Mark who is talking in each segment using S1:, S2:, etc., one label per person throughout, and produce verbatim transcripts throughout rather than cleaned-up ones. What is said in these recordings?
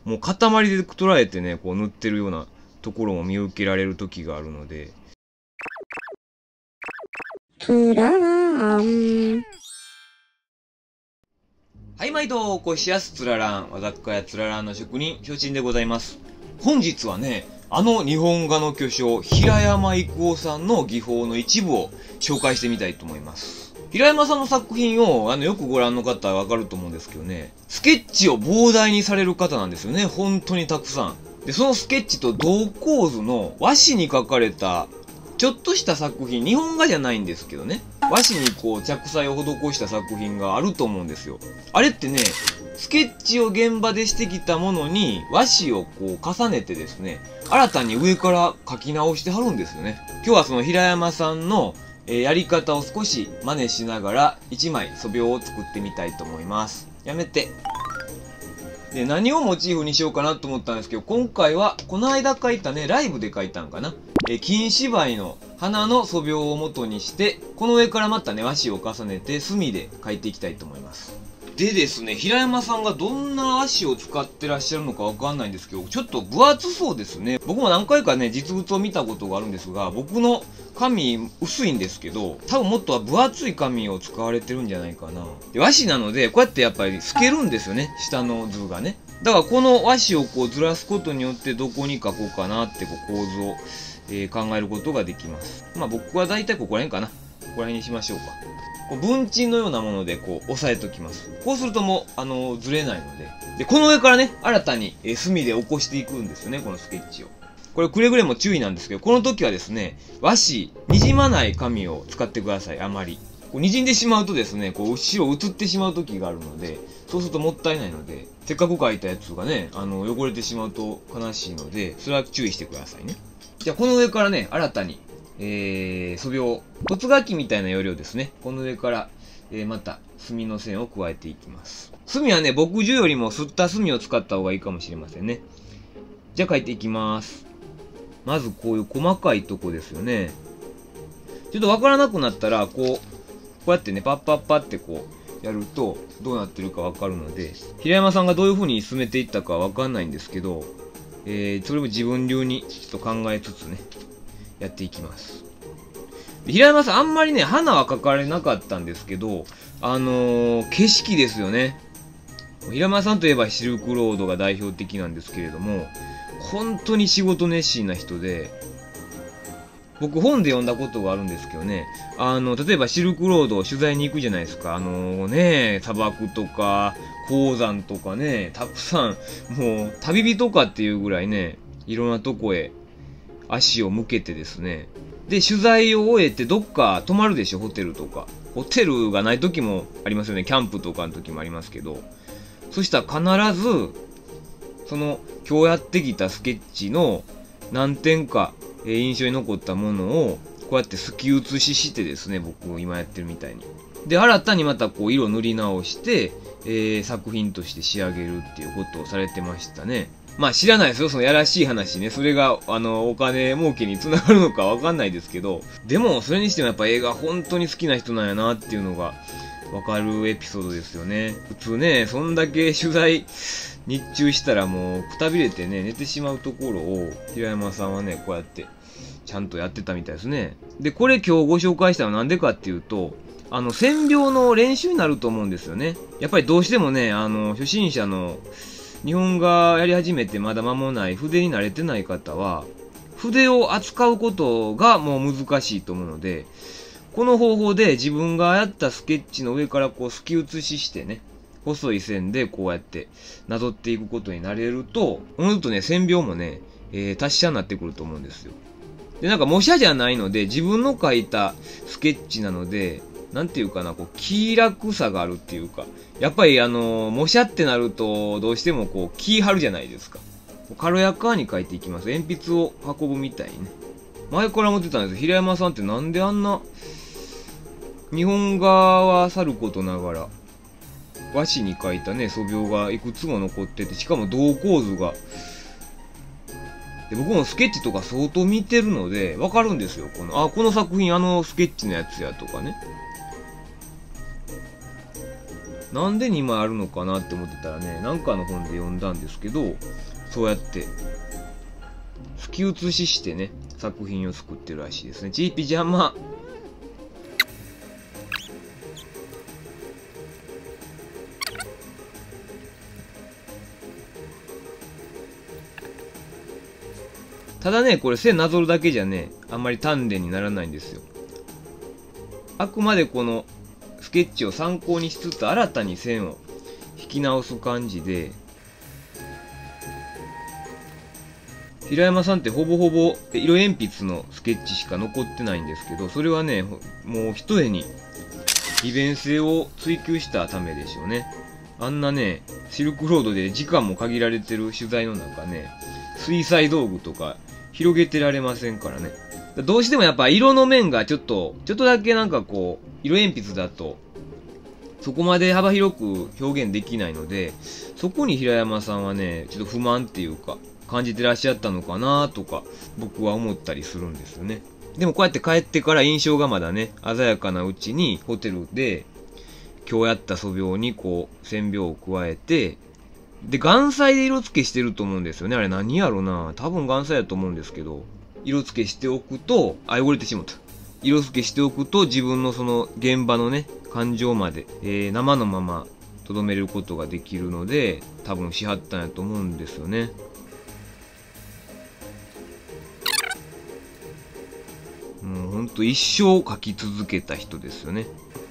S1: もう塊で捉えてね、こう塗ってるようなところも見受けられる時があるので。つららん。はい、毎度、こしやすつららん、わざっかやつららんの職人、ひょちんでございます。本日はね、あの日本画の巨匠、平山郁夫さんの技法の一部を紹介してみたいと思います。平山さんの作品を、あの、よくご覧の方はわかると思うんですけどね、スケッチを膨大にされる方なんですよね。本当にたくさん。で、そのスケッチと同構図の和紙に描かれた、ちょっとした作品、日本画じゃないんですけどね、和紙にこう着彩を施した作品があると思うんですよ。あれってね、スケッチを現場でしてきたものに和紙をこう重ねてですね、新たに上から描き直してはるんですよね。今日はその平山さんのえー、やり方を少し真似しながらいちまい素描を作ってみたいと思います。やめて。で、何をモチーフにしようかなと思ったんですけど、今回はこの間描いたね、ライブで描いたんかな。えー、金芝居の花の素描を元にして、この上からまたね、和紙を重ねて墨で描いていきたいと思います。でですね、平山さんがどんな和紙を使ってらっしゃるのかわかんないんですけど、ちょっと分厚そうですね。僕も何回かね、実物を見たことがあるんですが、僕の紙薄いんですけど、多分もっと分厚い紙を使われてるんじゃないかな。で、和紙なので、こうやってやっぱり透けるんですよね、下の図がね。だからこの和紙をこうずらすことによってどこに書こうかなってこう構図を、えー、考えることができます。まあ僕は大体ここら辺かな。ここら辺にしましょうか。文鎮のようなものでこう押さえておきます。こうするともう、あのー、ずれないので。で、この上からね、新たに、えー、墨で起こしていくんですよね、このスケッチを。これくれぐれも注意なんですけど、この時はですね、和紙、滲まない紙を使ってください、あまり。こう滲んでしまうとですね、こう後ろ映ってしまう時があるので、そうするともったいないので、せっかく描いたやつがね、あの、汚れてしまうと悲しいので、それは注意してくださいね。じゃあこの上からね、新たに、えー、素描、骨書きみたいな要領ですね。この上から、えー、また、墨の線を加えていきます。墨はね、墨汁よりも吸った墨を使った方がいいかもしれませんね。じゃあ書いていきます。まずこういう細かいとこですよね。ちょっとわからなくなったら、こう、こうやってね、パッパッパってこう、やると、どうなってるかわかるので、平山さんがどういう風に進めていったかわかんないんですけど、えー、それも自分流にちょっと考えつつね、やっていきます。平山さん、あんまりね、花は描かれなかったんですけど、あのー、景色ですよね。平山さんといえばシルクロードが代表的なんですけれども、本当に仕事熱心な人で、僕本で読んだことがあるんですけどね、あの、例えばシルクロードを取材に行くじゃないですか。あのー、ね、砂漠とか、鉱山とかね、たくさん、もう、旅人かっていうぐらいね、いろんなとこへ足を向けてですね、で、取材を終えてどっか泊まるでしょ、ホテルとか。ホテルがない時もありますよね。キャンプとかの時もありますけど。そしたら必ず、その、今日やってきたスケッチの何点か、えー、印象に残ったものを、こうやってすき写ししてですね、僕今やってるみたいに。で、新たにまたこう色塗り直して、えー、作品として仕上げるっていうことをされてましたね。まあ知らないですよ、そのやらしい話ね。それが、あの、お金儲けにつながるのかわかんないですけど、でも、それにしてもやっぱ映画本当に好きな人なんやなっていうのが、わかるエピソードですよね。普通ね、そんだけ取材、日中したらもう、くたびれてね、寝てしまうところを、平山さんはね、こうやって、ちゃんとやってたみたいですね。で、これ今日ご紹介したのはなんでかっていうと、あの、線描の練習になると思うんですよね。やっぱりどうしてもね、あの、初心者の、日本画やり始めてまだ間もない筆に慣れてない方は、筆を扱うことがもう難しいと思うので、この方法で自分がやったスケッチの上からこうすき写ししてね、細い線でこうやってなぞっていくことになれると、おのずとね、線描もね、えー、達者になってくると思うんですよ。で、なんか模写じゃないので、自分の描いたスケッチなので、なんていうかな、こう、気楽さがあるっていうか、やっぱりあのー、模写ってなると、どうしてもこう、気張るじゃないですか。軽やかに描いていきます。鉛筆を運ぶみたいにね。前から思ってたんです。平山さんってなんであんな、日本画はさることながら、和紙に描いたね、素描がいくつも残ってて、しかも同構図が、で僕もスケッチとか相当見てるので、わかるんですよ。この、あ、この作品あのスケッチのやつやとかね。 なんでにまいあるのかなって思ってたらね、なんかの本で読んだんですけど、そうやって吹き写ししてね、作品を作ってるらしいですね。チーピジャマ。ただね、これ線なぞるだけじゃね、あんまり丹田にならないんですよ。あくまでこのスケッチを参考にしつつ新たに線を引き直す感じで、平山さんってほぼほぼ色鉛筆のスケッチしか残ってないんですけど、それはね、もう一重に利便性を追求したためでしょうね。あんなね、シルクロードで時間も限られてる取材の中ね、水彩道具とか広げてられませんからね。どうしてもやっぱ色の面がちょっと、ちょっとだけなんかこう、色鉛筆だと、そこまで幅広く表現できないので、そこに平山さんはね、ちょっと不満っていうか、感じてらっしゃったのかなとか、僕は思ったりするんですよね。でもこうやって帰ってから印象がまだね、鮮やかなうちにホテルで、今日やった素描にこう、線描を加えて、で、岩彩で色付けしてると思うんですよね。あれ何やろな。多分岩彩やと思うんですけど、色付けしておくと、あ、汚れてしまった。色付けしておくと自分のその現場のね、感情まで、えー、生のまま留めることができるので、多分しはったんやと思うんですよね。もうほんと一生描き続けた人ですよね。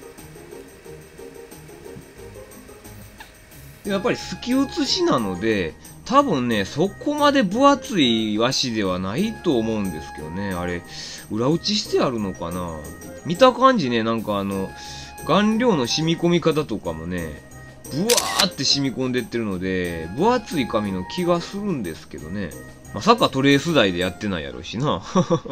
S1: やっぱり透き写しなので、多分ね、そこまで分厚い和紙ではないと思うんですけどね。あれ、裏打ちしてあるのかな。見た感じね、なんかあの、顔料の染み込み方とかもね、ブワーって染み込んでってるので、分厚い紙の気がするんですけどね。まさかトレース台でやってないやろしな。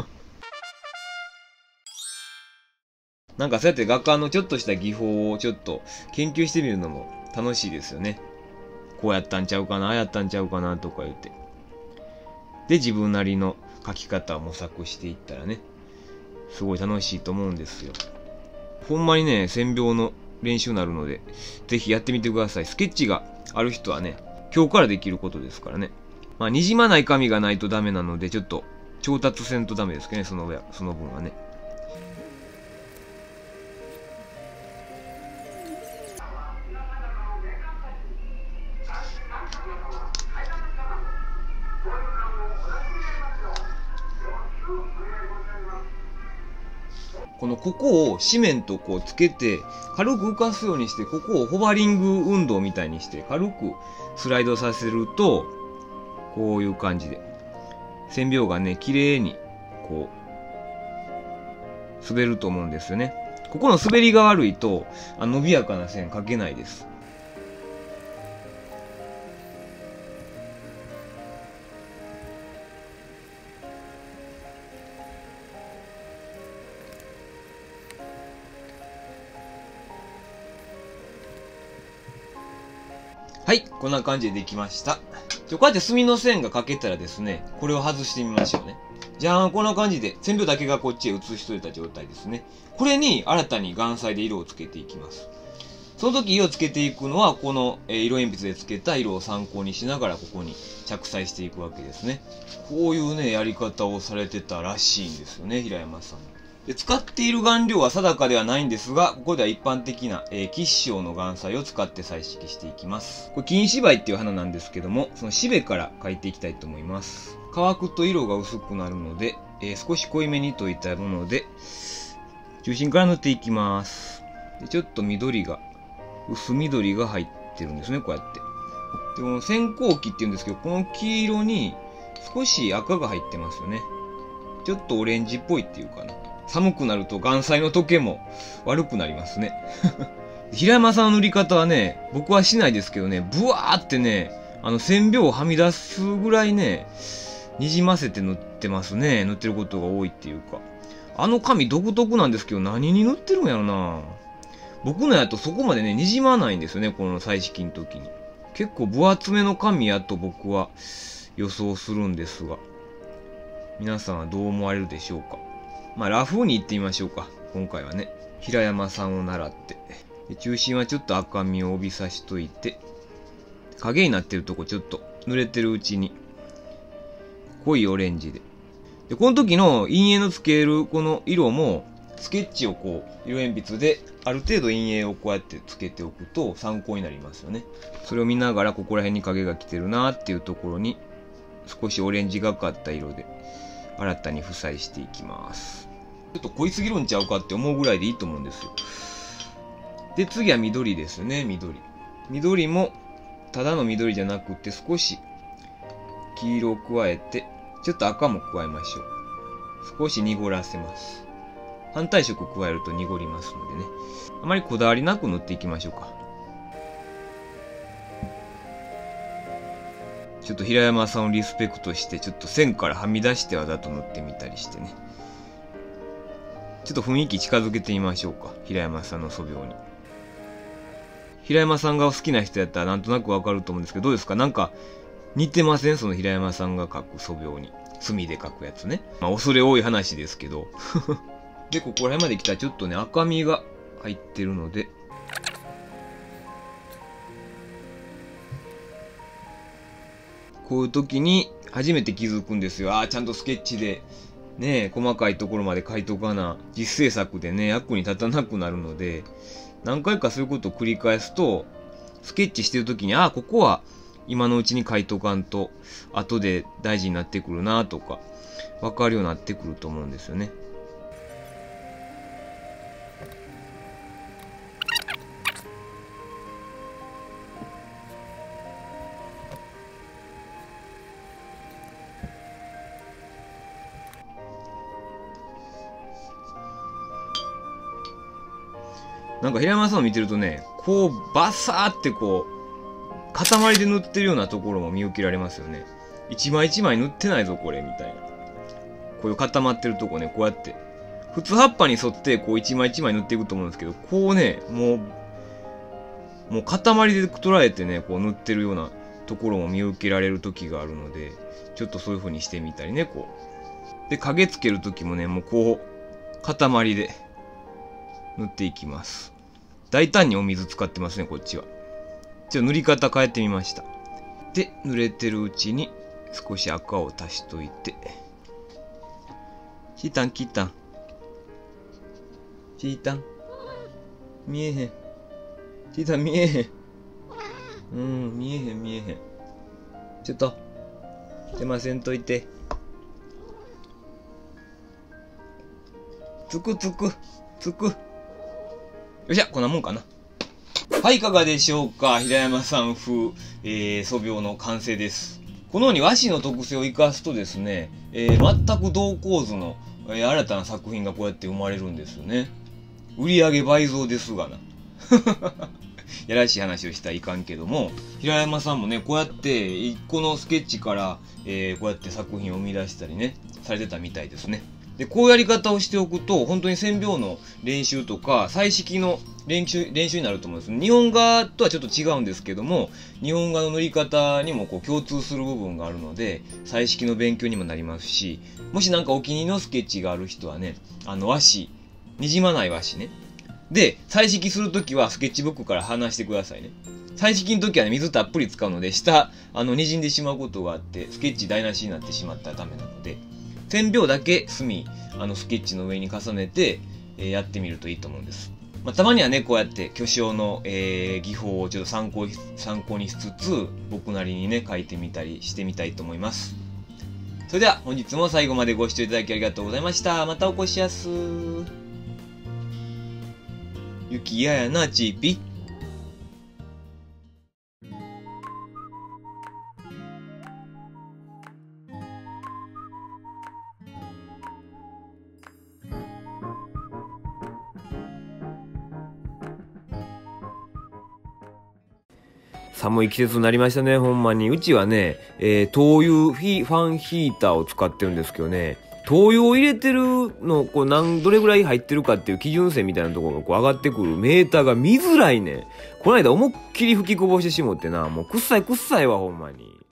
S1: なんかそうやって画家のちょっとした技法をちょっと研究してみるのも楽しいですよね。こうやったんちゃうかな、ああやったんちゃうかなとか言って。で、自分なりの描き方を模索していったらね、すごい楽しいと思うんですよ。ほんまにね、線描の練習になるので、ぜひやってみてください。スケッチがある人はね、今日からできることですからね。まあ、滲まない紙がないとダメなので、ちょっと調達せんとダメですけどね、その上、その分はね。このここを紙面とこうつけて軽く浮かすようにして、ここをホバリング運動みたいにして軽くスライドさせると、こういう感じで線描がね綺麗にこう滑ると思うんですよね。ここの滑りが悪いとあ伸びやかな線描けないです。はい、こんな感じでできました。こうやって墨の線が描けたらですね、これを外してみましょうね。じゃーん、こんな感じで線描だけがこっちへ移しといた状態ですね。これに新たに岩彩で色をつけていきます。その時色をつけていくのは、この色鉛筆でつけた色を参考にしながらここに着彩していくわけですね。こういうね、やり方をされてたらしいんですよね、平山さん。で、使っている顔料は定かではないんですが、ここでは一般的な、えー、吉祥の岩彩を使って彩色していきます。これ金芝居っていう花なんですけども、そのしべから描いていきたいと思います。乾くと色が薄くなるので、えー、少し濃いめに溶いたもので、中心から塗っていきます。でちょっと緑が、薄緑が入ってるんですね、こうやって。で、この線香木っていうんですけど、この黄色に少し赤が入ってますよね。ちょっとオレンジっぽいっていうかな。寒くなると岩彩の溶けも悪くなりますね。平山さんの塗り方はね、僕はしないですけどね、ブワーってね、あの線描をはみ出すぐらいね、にじませて塗ってますね。塗ってることが多いっていうか。あの紙独特なんですけど、何に塗ってるんやろな。僕のやとそこまでね、にじまないんですよね、この彩色の時に。結構分厚めの紙やと僕は予想するんですが、皆さんはどう思われるでしょうか。まあ、ラフに行ってみましょうか。今回はね。平山さんを習って。 で中心はちょっと赤みを帯びさしといて、影になってるとこちょっと濡れてるうちに濃いオレンジで。で、この時の陰影のつけるこの色も、スケッチをこう、色鉛筆である程度陰影をこうやってつけておくと参考になりますよね。それを見ながらここら辺に影が来てるなっていうところに少しオレンジがかった色で新たに付載していきます。ちょっと濃いすぎるんちゃうかって思うぐらいでいいと思うんですよ。で、次は緑ですね、緑。緑もただの緑じゃなくて少し黄色を加えて、ちょっと赤も加えましょう。少し濁らせます。反対色加えると濁りますのでね。あまりこだわりなく塗っていきましょうか。ちょっと平山さんをリスペクトして、ちょっと線からはみ出してわざと塗ってみたりしてね。ちょっと雰囲気近づけてみましょうか。平山さんの素描に。平山さんが好きな人やったらなんとなくわかると思うんですけど、どうですか？なんか似てません？その平山さんが描く素描に。墨で描くやつね。まあ恐れ多い話ですけど。で、ここら辺まで来たらちょっとね、赤みが入ってるので、こういう時に初めて気づくんですよ。ああ、ちゃんとスケッチで、ね、細かいところまで描いとかな。実制作でね、役に立たなくなるので、何回かそういうことを繰り返すと、スケッチしてる時に、ああ、ここは今のうちに描いとかんと、後で大事になってくるなとか、わかるようになってくると思うんですよね。なんか平山さんを見てるとね、こうバサーってこう、塊で塗ってるようなところも見受けられますよね。一枚一枚塗ってないぞこれみたいな。こういう固まってるとこね、こうやって。普通葉っぱに沿ってこう一枚一枚塗っていくと思うんですけど、こうね、もう、もう塊で捉えてね、こう塗ってるようなところも見受けられる時があるので、ちょっとそういう風にしてみたりね、こう。で、影つける時もね、もうこう、塊で塗っていきます。大胆にお水使ってますね、こっちは。ちょっと塗り方変えてみました。で、濡れてるうちに少し赤を足しといて。チータン、キータン。チータン。見えへん。チータン見えへん。うん、見えへん見えへん。ちょっと、手ませんといて。つくつく、つく。よっしゃ、こんなもんかな。はい、いかがでしょうか。平山さん風、えー、素描の完成です。このように和紙の特性を生かすとですね、えー、全く同構図の、えー、新たな作品がこうやって生まれるんですよね。売上倍増ですがな。やらしい話をしたらいかんけども、平山さんもね、こうやって一個のスケッチから、えー、こうやって作品を生み出したりね、されてたみたいですね。で、こういうやり方をしておくと、本当に線描の練習とか、彩色の練習、練習になると思うんです。日本画とはちょっと違うんですけども、日本画の塗り方にもこう共通する部分があるので、彩色の勉強にもなりますし、もしなんかお気に入りのスケッチがある人はね、あの和紙、にじまない和紙ね。で、彩色するときはスケッチブックから離してくださいね。彩色のときはね、水たっぷり使うので、下、あの、滲んでしまうことがあって、スケッチ台無しになってしまったらダメなので、線描だけ墨、あの、スケッチの上に重ねて、えー、やってみるといいと思うんです。まあ、たまにはね、こうやって巨匠の、えー、技法をちょっと参考に、参考にしつつ、僕なりにね、書いてみたりしてみたいと思います。それでは、本日も最後までご視聴いただきありがとうございました。またお越しやす。雪嫌やな、チーピ。寒い季節になりましたね、ほんまに。うちはね、えー、灯油フィファンヒーターを使ってるんですけどね、灯油を入れてるの、こう、何、どれぐらい入ってるかっていう基準線みたいなところがこう上がってくるメーターが見づらいね。この間思いっきり吹きこぼしてしもってな、もうくっさいくっさいわ、ほんまに。